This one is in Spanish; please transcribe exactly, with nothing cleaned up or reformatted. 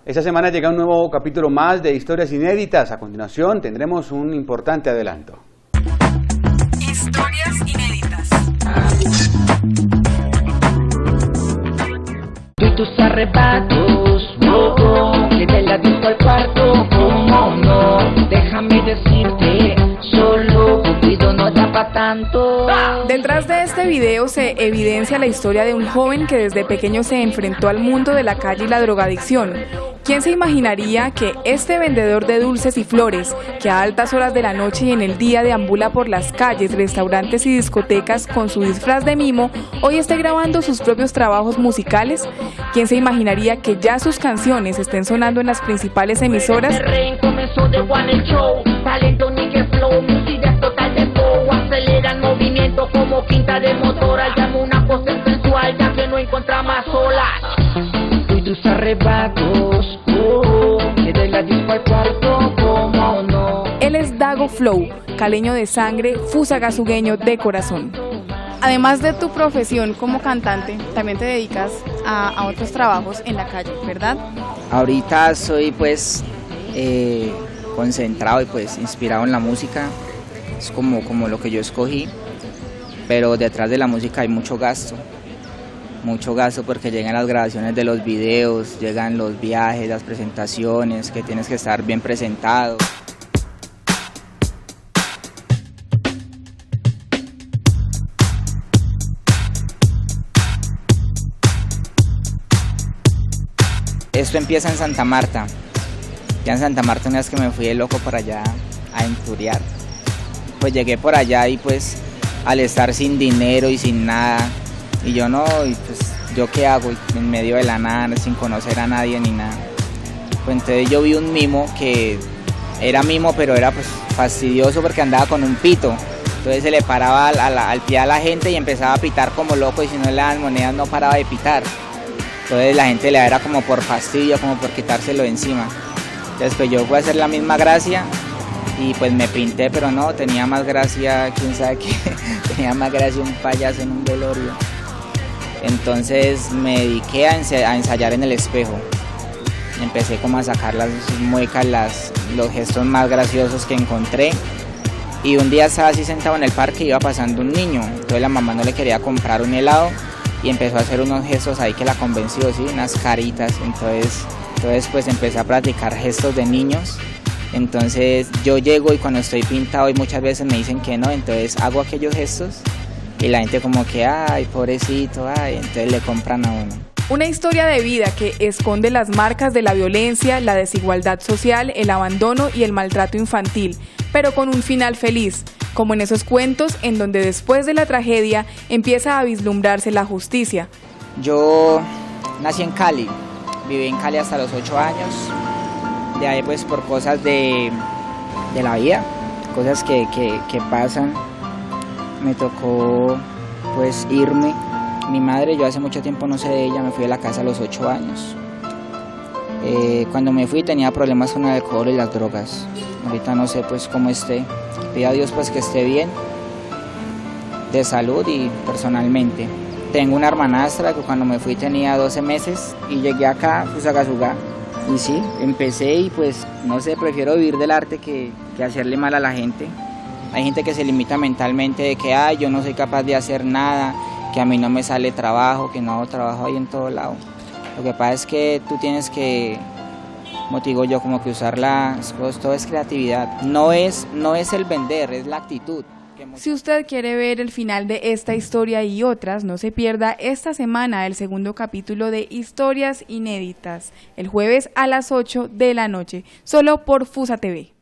Esta semana llega un nuevo capítulo más de Historias Inéditas. A continuación tendremos un importante adelanto. Historias Inéditas. Y tus arrebatos, oh, oh, que de la disco al cuarto, cómo no, déjame decirte, solo Cupido no da pa' tanto. Detrás de este video se evidencia la historia de un joven que desde pequeño se enfrentó al mundo de la calle y la drogadicción. ¿Quién se imaginaría que este vendedor de dulces y flores, que a altas horas de la noche y en el día deambula por las calles, restaurantes y discotecas con su disfraz de mimo, hoy esté grabando sus propios trabajos musicales? ¿Quién se imaginaría que ya sus canciones estén sonando en las principales emisoras? Como quinta de motor, llamo una cosa sensual, ya que no encuentra más solas. Y tus arrebatos, oh, que de la disco al cuarto, como no. Él es Dago Flow, caleño de sangre, fusagasugueño de corazón. Además de tu profesión como cantante, también te dedicas a, a otros trabajos en la calle, ¿verdad? Ahorita soy pues eh, concentrado y pues inspirado en la música, es como, como lo que yo escogí. Pero detrás de la música hay mucho gasto, mucho gasto porque llegan las grabaciones de los videos, llegan los viajes, las presentaciones, que tienes que estar bien presentado. Esto empieza en Santa Marta, ya en Santa Marta una vez que me fui de loco por allá a enturiar, pues llegué por allá y pues al estar sin dinero y sin nada, y yo no, y pues yo qué hago en medio de la nada, sin conocer a nadie ni nada. Pues entonces yo vi un mimo que era mimo, pero era pues fastidioso porque andaba con un pito, entonces se le paraba al, al, al pie a la gente y empezaba a pitar como loco, y si no le daban monedas no paraba de pitar. Entonces la gente le era como por fastidio, como por quitárselo de encima. Entonces pues yo fui a hacer la misma gracia y pues me pinté, pero no, tenía más gracia, quién sabe qué, tenía más gracia un payaso en un velorio. Entonces me dediqué a, ense a ensayar en el espejo. Empecé como a sacar las muecas, las, los gestos más graciosos que encontré. Y un día estaba así sentado en el parque y iba pasando un niño. Entonces la mamá no le quería comprar un helado y empezó a hacer unos gestos ahí que la convenció, ¿sí? Unas caritas. Entonces, entonces pues empecé a practicar gestos de niños. Entonces yo llego y cuando estoy pintado y muchas veces me dicen que no, entonces hago aquellos gestos y la gente como que, ay, pobrecito, ay, entonces le compran a uno. Una historia de vida que esconde las marcas de la violencia, la desigualdad social, el abandono y el maltrato infantil, pero con un final feliz, como en esos cuentos en donde después de la tragedia empieza a vislumbrarse la justicia. Yo nací en Cali, viví en Cali hasta los ocho años. De ahí pues por cosas de, de la vida, cosas que, que, que pasan, me tocó pues irme. Mi madre, yo hace mucho tiempo no sé de ella, me fui de la casa a los ocho años. Eh, cuando me fui tenía problemas con el alcohol y las drogas. Ahorita no sé pues cómo esté. Pido a Dios pues que esté bien, de salud y personalmente. Tengo una hermanastra que cuando me fui tenía doce meses y llegué acá, Fusagasugá. Y sí, empecé y pues, no sé, prefiero vivir del arte que, que hacerle mal a la gente. Hay gente que se limita mentalmente de que, ay, yo no soy capaz de hacer nada, que a mí no me sale trabajo, que no hago trabajo ahí en todo lado. Lo que pasa es que tú tienes que, como te digo yo, como que usar las cosas, todo es creatividad. No es, no es el vender, es la actitud. Si usted quiere ver el final de esta historia y otras, no se pierda esta semana el segundo capítulo de Historias Inéditas, el jueves a las ocho de la noche, solo por Fusa T V.